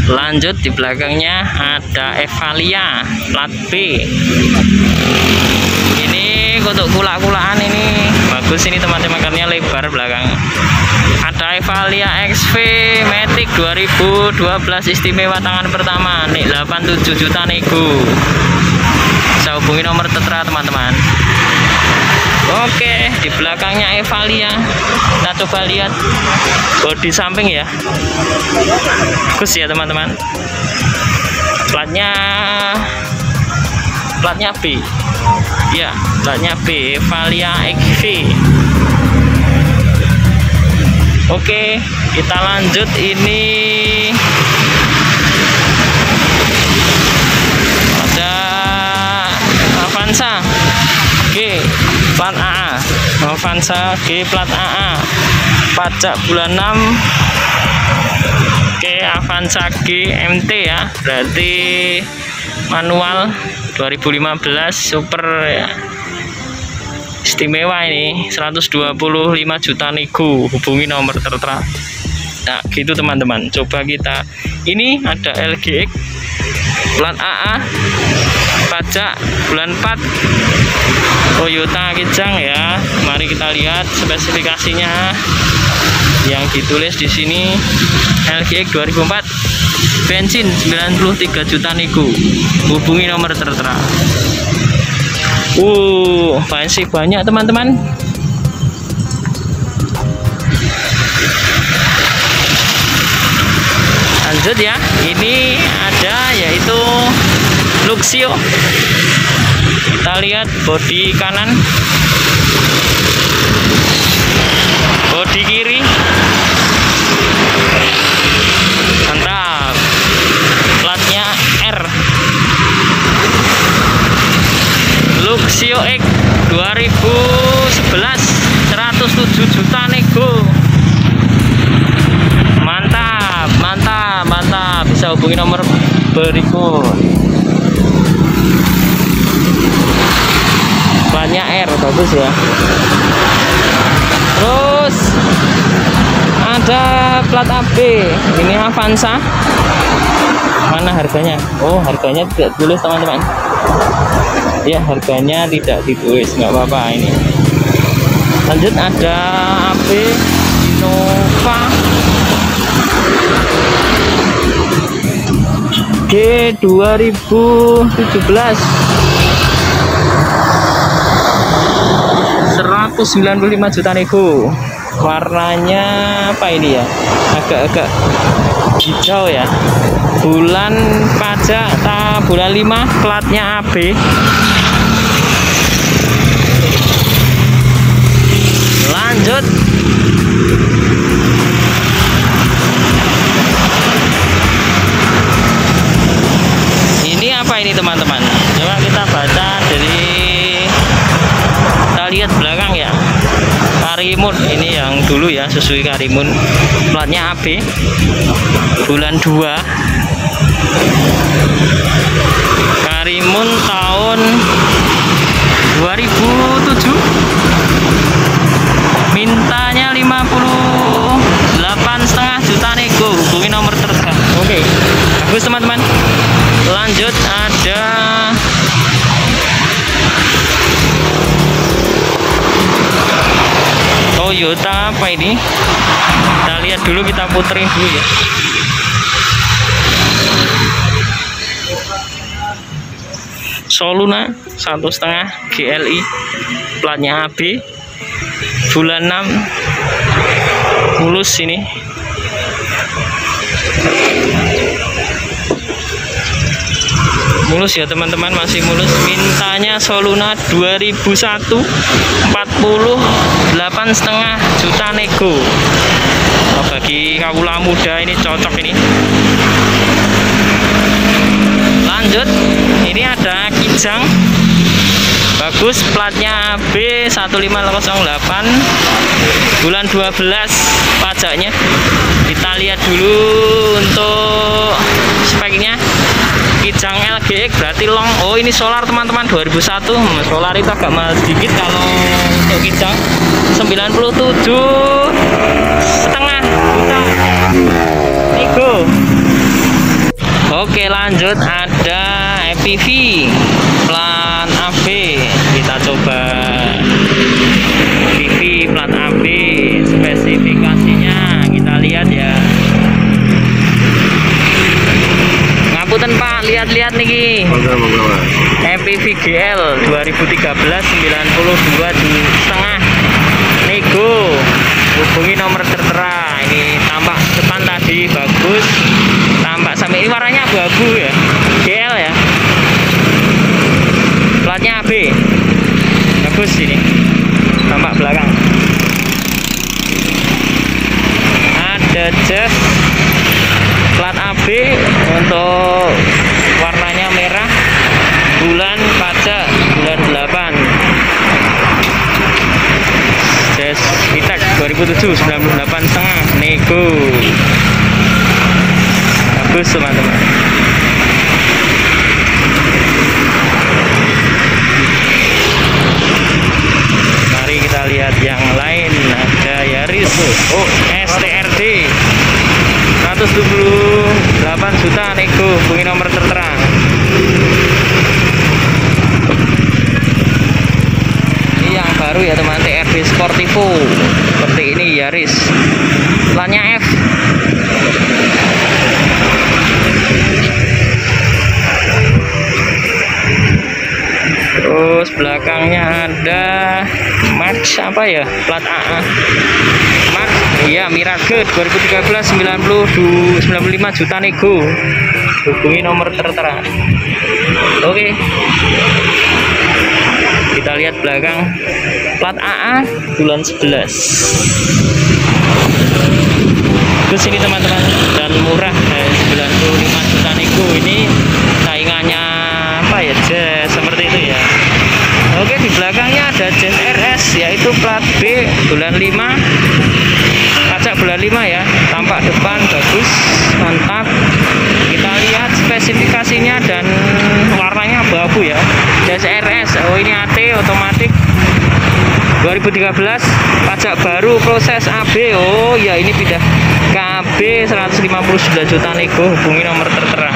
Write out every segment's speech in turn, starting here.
Lanjut, di belakangnya ada Evalia plat B. Ini untuk kulak-kulakan ini bagus ini teman-teman, karena lebar belakang. Ada Evalia XV Matic 2012 istimewa tangan pertama nih 87 juta nego. Bisa hubungi nomor tertera teman-teman. Oke, di belakangnya Evalia. Kita coba lihat bodi samping ya. Bagus ya teman-teman. Platnya B. Ya, platnya B, Evalia XV. Oke, kita lanjut. Ini ada Avanza G plat AA. Avanza G plat AA, pajak bulan 6. Oke, Avanza G MT ya, berarti manual 2015 super ya. Istimewa ini 125 juta nego. Hubungi nomor tertera. Nah gitu teman-teman, coba kita. Ini ada LGX plat AA, pajak bulan 4, Toyota Kijang ya. Mari kita lihat spesifikasinya yang ditulis di sini. LGX 2004, bensin 93 juta nego. Hubungi nomor tertera. Masih banyak teman-teman. Lanjut ya, ini ada yaitu Luxio. Kita lihat bodi kanan, bodi kiri, mantap. Platnya R. Luxio X 2011 107 juta nego. Mantap, mantap, mantap. Bisa hubungi nomor berikut. Platnya R, bagus ya. Terus ada plat AB. Ini Avanza. Mana harganya? Oh, harganya tidak tulis teman-teman. Ya, harganya tidak ditulis, nggak apa-apa ini. Lanjut, ada AB Innova G 2017 195 juta nego. Warnanya apa ini ya? Agak-agak hijau ya. Bulan pajak bulan 5, platnya AB. Lanjut, ini apa ini teman-teman? Coba kita baca dari, kita lihat belakang ya. Karimun ini yang dulu ya, Suzuki Karimun, platnya AB, bulan 2. Karimun tahun 2007. Mintanya 58,5 juta nego. Hubungi nomor tertera. Oke, bagus teman-teman. Lanjut, ada Toyota apa ini? Kita lihat dulu, kita puterin dulu ya. Soluna 1,5 GLI, platnya AB, bulan 6, mulus ini. Mulus ya teman-teman, masih mulus. Mintanya Soluna 2001 48,5 juta nego. Oh, bagi kawula muda ini cocok ini. Lanjut, ini ada Kijang bagus, platnya B1508, bulan 12 pajaknya. Kita lihat dulu untuk speknya. Kijang LGX berarti long. Oh, ini solar teman-teman, 2001. Solar itu agak mahal sedikit kalau untuk Kijang. 97,5 juta nego. Oke, lanjut ada EPV plat AB. Kita coba EPV plat AB, spesifikasinya kita lihat ya. Ngapunten Pak, lihat-lihat niki. EPV GL 2013 92,5 nego. Hubungi nomor tertera. Ini tampak depan tadi bagus, tampak sampai ini warnanya abu-abu ya, GL ya, platnya AB, bagus ini, tampak belakang. Ada jas plat AB untuk warnanya merah, bulan pajak bulan 8. Jas Vitex 2007 98,5 nego. Bagus teman-teman. Mari kita lihat yang lain. Ada Yaris STRD 178 juta nego. Hubungi nomor tertera. Ini yang baru ya teman, TRD Sportivo. Seperti ini Yaris. Platnya F. Terus belakangnya ada Max apa ya, plat AA Max ya, Mirage 2013 95 juta nego. Hubungi nomor tertera. Oke, kita lihat belakang plat AA bulan 11. Terus ini teman-teman, dan murah 95 juta nego. Ini saingannya apa ya, Jazz seperti itu ya. Oke, di belakangnya ada Jazz RS yaitu plat B bulan 5, pajak bulan 5 ya. Tampak depan bagus, mantap. Kita lihat spesifikasinya dan warnanya abu-abu ya. Jazz RS, oh ini AT otomatis 2013, pajak baru, proses AB. Oh ya, ini pindah KB 159 juta nego. Hubungi nomor tertera.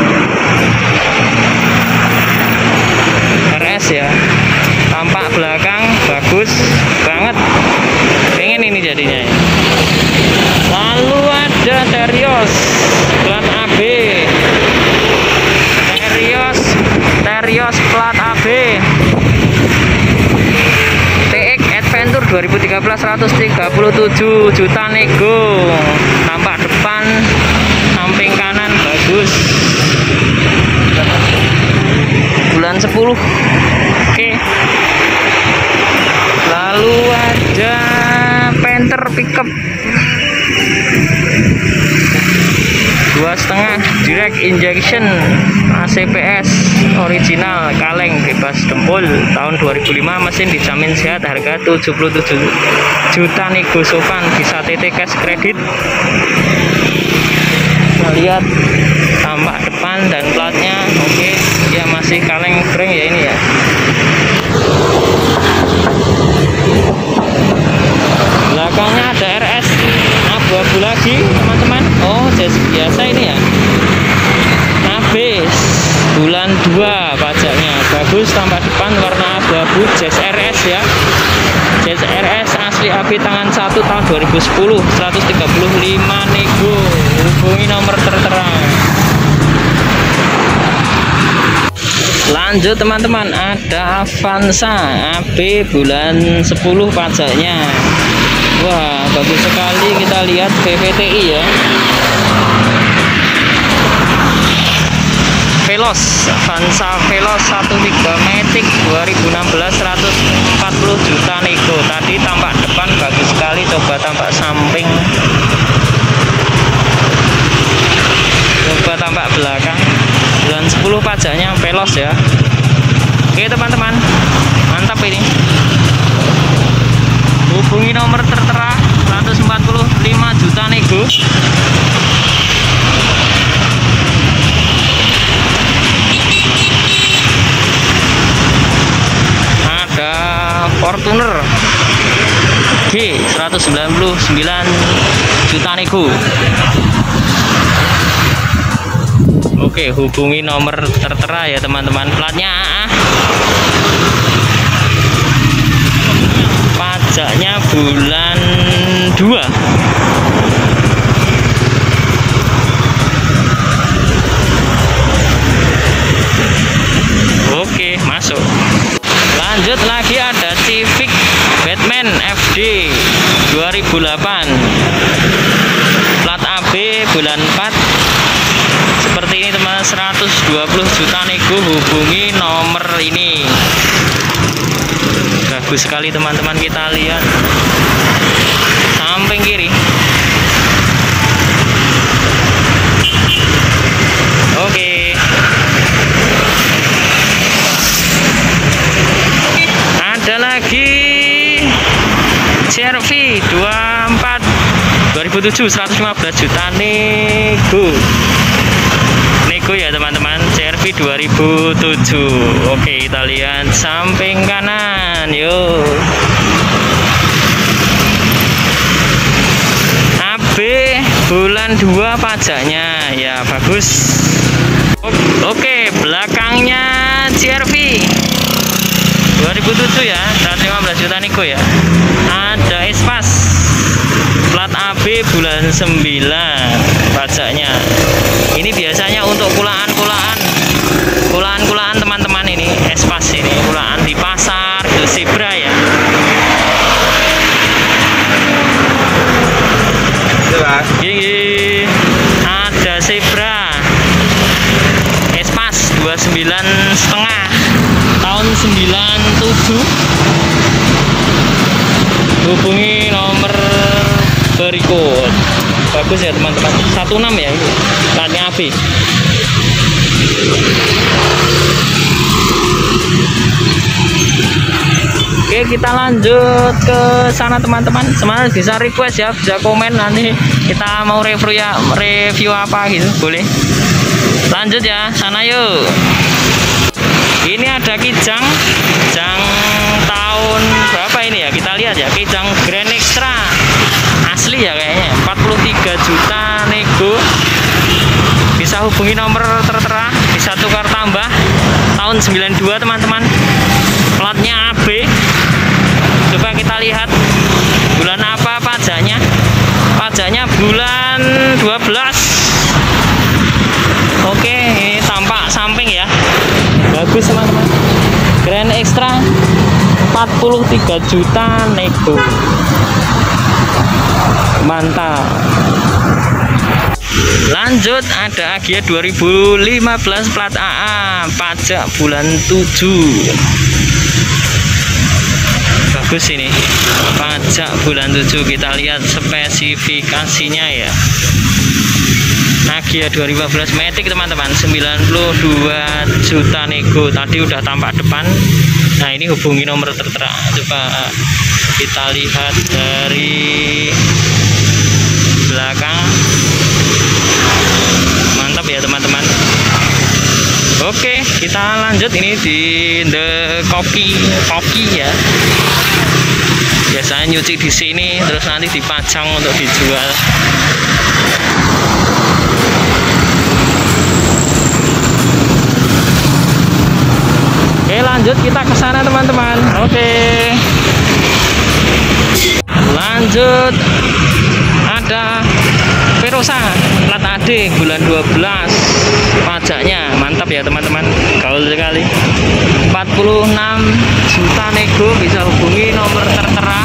RS ya, tampak belakang bagus banget, pengen ini jadinya ya. Lalu ada Terios plat AB, Terios plat AB TX Adventure 2013 137 juta nego. Tampak depan, samping kanan bagus, bulan 10. Oke, lalu ada Panther pickup 2,5 direct injection ACPS original, kaleng bebas dempul, tahun 2005, mesin dijamin sehat, harga 77 juta nego sopan, bisa TT cash kredit. Kita lihat tampak depan dan platnya. Oke, ya masih kaleng breng ya ini ya. Belakangnya ada RS abu-abu lagi teman-teman. Oh, jas biasa ini ya, habis bulan 2 pajaknya bagus, tampak depan warna abu-abu, jas RS ya. Jas RS asli AB tangan 1 tahun 2010 135 nego. Hubungi nomor tertera. Lanjut teman-teman, ada Avanza AB bulan 10 pajaknya. Wah, bagus sekali. Kita lihat PVTI ya. Veloz, Avanza Veloz 1.3 Matic 2016 140 juta nego. Tadi tampak depan bagus sekali, coba tampak samping, coba tampak belakang. Bulan 10 pajaknya Veloz ya. Oke teman-teman, mantap ini. Hubungi nomor tertera 145 juta nego. Ada Fortuner G 199 juta nego. Oke, hubungi nomor tertera ya teman-teman. Platnya AA. Pajaknya bulan 2. Oke, masuk. Lanjut lagi, ada Civic Batman FD 2008. Plat AB bulan 4. Seperti ini teman, 120 juta nego, hubungi nomor ini. Bagus sekali teman-teman, kita lihat samping kiri. Oke. Ada lagi CR-V 24 2007, 115 juta nego. Nego ya teman-teman, CR-V 2007. Oke, kita lihat samping kanan. Yuk. AB bulan 2 pajaknya ya, bagus. Oke, belakangnya CR-V 2007 ya, 115 juta nego ya. Ada Espas plat AB bulan 9 pajaknya. Ini biasanya untuk kulaan teman-teman, ini Espas, ini kulaan di pasar gitu, zebra ya. Gini, ada zebra Espas 29,5 tahun 97. Hubungi nomor berikut. Bagus ya teman-teman, 16 ya ini platnya AB. Oke, kita lanjut ke sana teman-teman. Semangat, bisa request ya, bisa komen, nanti kita mau review apa gitu, boleh. Lanjut ya, sana yuk. Ini ada Kijang tahun berapa ini ya, kita lihat ya. Kijang Grand Extra asli ya kayaknya, 43 juta nego. Bisa hubungi nomor tertera, bisa tukar tambah. Tahun 92 teman-teman, platnya AB. Coba kita lihat bulan apa pajaknya. Pajaknya bulan 12. Oke, ini tampak samping ya, bagus teman-teman. Grand Extra 43 juta nego, mantap. Lanjut, ada Agya 2015 plat AA, pajak bulan 7. Bagus ini, pajak bulan 7. Kita lihat spesifikasinya ya. Agya 2015 Matic teman-teman, 92 juta nego. Tadi udah tampak depan. Nah, ini hubungi nomor tertera. Coba kita lihat dari belakang. Mantap ya teman-teman. Oke, kita lanjut. Ini di The Koki ya. Biasanya nyuci di sini, terus nanti dipajang untuk dijual. Oke, lanjut kita ke sana teman-teman. Oke. Lanjut, ada Verosa plat AD bulan 12 pajaknya, mantap ya teman-teman, gaul sekali. 46 juta nego, bisa hubungi nomor tertera.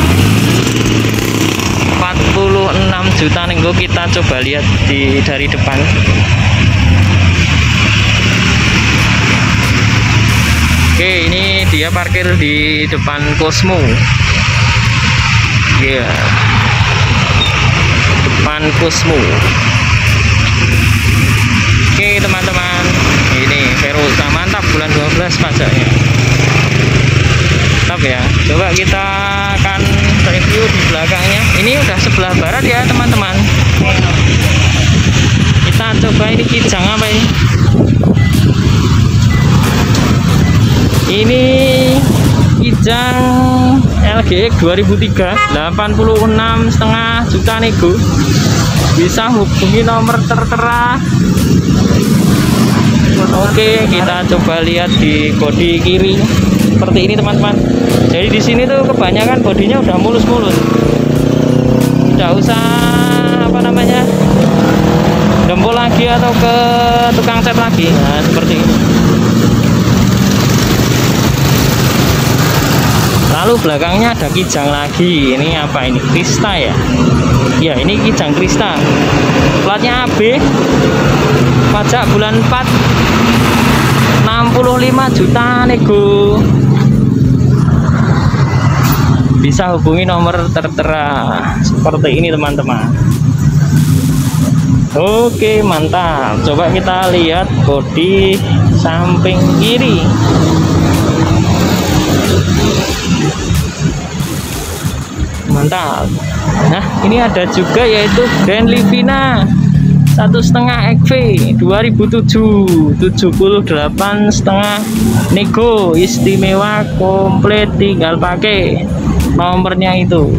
46 juta nego. Kita coba lihat dari depan. Oke, ini dia parkir di depan Cosmo. Iya, depan Cosmo. Oke teman-teman, ini Verosa mantap, bulan 12 pajaknya. Mantap ya. Coba kita akan review di belakangnya. Ini udah sebelah barat ya teman-teman. Kita coba, ini Kijang apa ini? Ini Kijang LGX 2003, 86,5 juta nego. Bisa hubungi nomor tertera. Oke, kita coba lihat di bodi kiri seperti ini teman-teman. Jadi di sini tuh kebanyakan bodinya udah mulus-mulus, tidak usah apa namanya dempul lagi atau ke tukang cat lagi. Nah seperti ini. Lalu belakangnya ada kijang lagi. Ini apa ini? Krista ya? Ya ini kijang Krista. Platnya AB. Pajak bulan 4 65 juta nego. Bisa hubungi nomor tertera seperti ini teman-teman. Oke mantap. Coba kita lihat bodi samping kiri. Mantap. Nah ini ada juga yaitu Grand Livina 1,5 XV 2007 78,5 nego, istimewa komplit, tinggal pakai nomornya itu.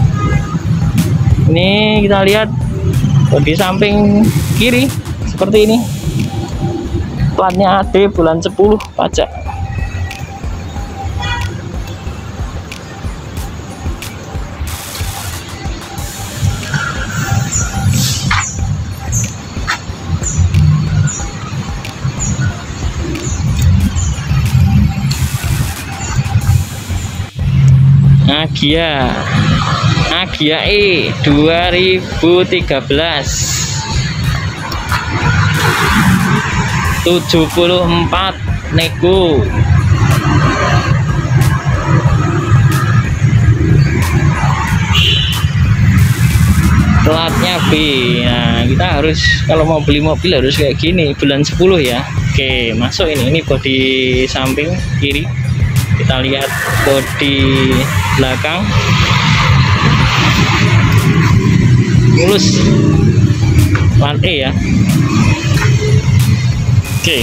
Ini kita lihat di samping kiri seperti ini, platnya AD bulan 10 pajak. Agia E 2013 74 nego. Platnya B. Nah kita harus kalau mau beli mobil harus kayak gini bulan 10 ya. Oke masuk ini bodi samping kiri. Kita lihat bodi belakang mulus, lantai ya. Oke.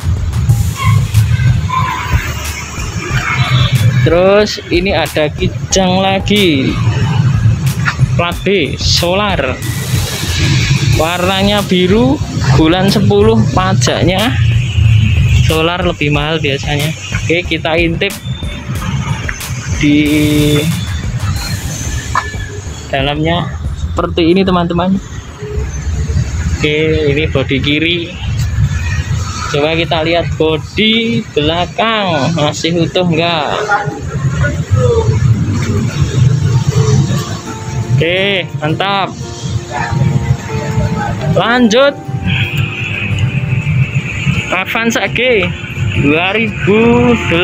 Terus ini ada kijang lagi, plat B solar, warnanya biru, bulan 10 pajaknya. Solar lebih mahal biasanya. Oke kita intip di dalamnya seperti ini teman-teman. Oke ini bodi kiri. Coba kita lihat bodi belakang masih utuh enggak. Oke mantap. Lanjut Avanza G 2008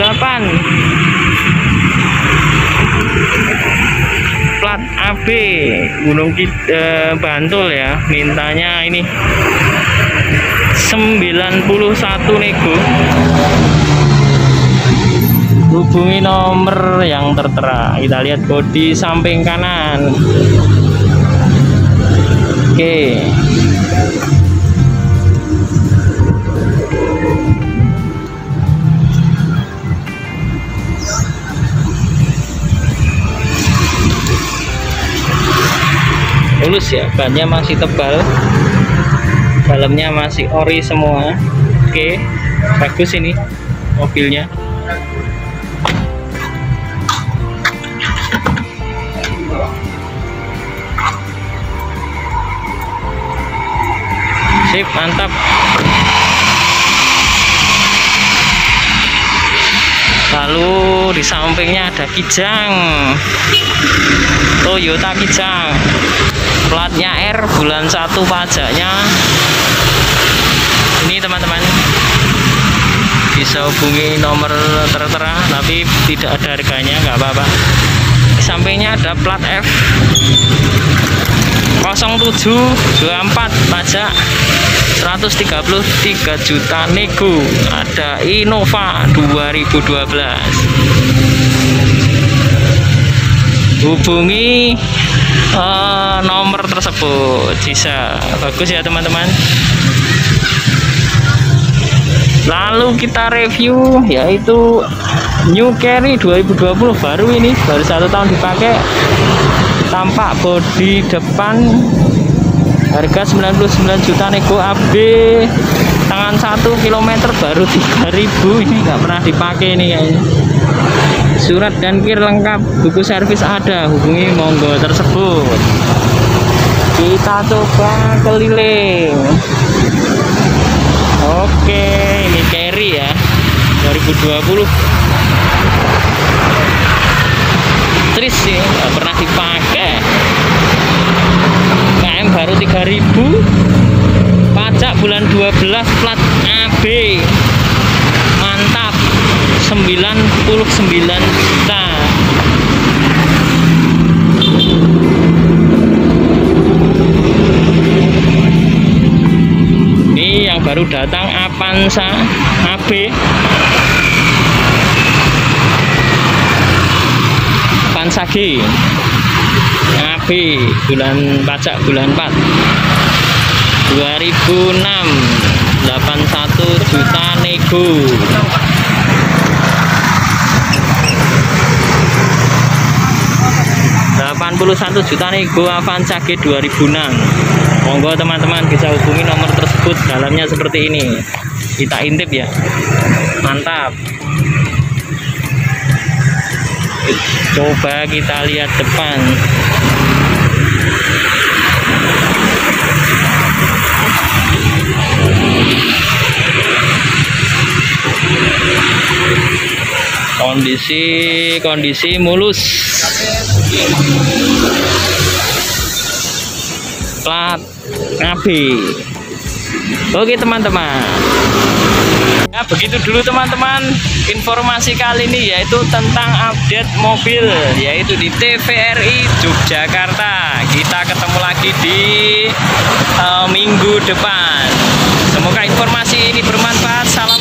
plat AB Gunung Bantul ya. Mintanya ini 91 nego. Hubungi nomor yang tertera. Kita lihat bodi samping kanan. Oke mulus ya, bannya masih tebal, dalamnya masih ori semua. Oke bagus ini mobilnya. Sip mantap. Lalu di sampingnya ada kijang Toyota kijang, platnya R bulan 1 pajaknya. Ini teman-teman bisa hubungi nomor tertera tapi tidak ada harganya, nggak apa-apa. Di sampingnya ada plat F 0724 pajak 133 juta nego. Ada Innova 2012. Hubungi nomor tersebut bisa. Bagus ya teman-teman. Lalu kita review yaitu New Carry 2020 baru ini, baru 1 tahun dipakai. Tampak bodi depan, harga 99 juta nego AB. tangan 1 kilometer baru 3.000. Ini nggak pernah dipakai ini kayaknya. Surat dan kir lengkap, buku servis ada, hubungi monggo tersebut. Kita coba keliling. Oke, ini carry ya 2020. Tris sih nggak pernah dipakai. KM baru 3.000. Pajak bulan 12 plat AB. Mantap. 99 juta. Ini yang baru datang Avanza AB. Avanza G AB bulan pajak bulan 4 2006 81 juta nego. Rp81 juta nego Avanza G 2006. Monggo teman-teman bisa hubungi nomor tersebut. Dalamnya seperti ini, kita intip ya. Mantap. Coba kita lihat depan. Kondisi mulus. Plat AB. Oke teman-teman, ya begitu dulu teman-teman informasi kali ini, yaitu tentang update mobil, yaitu di TVRI Yogyakarta. Kita ketemu lagi di minggu depan. Semoga informasi ini bermanfaat. Salam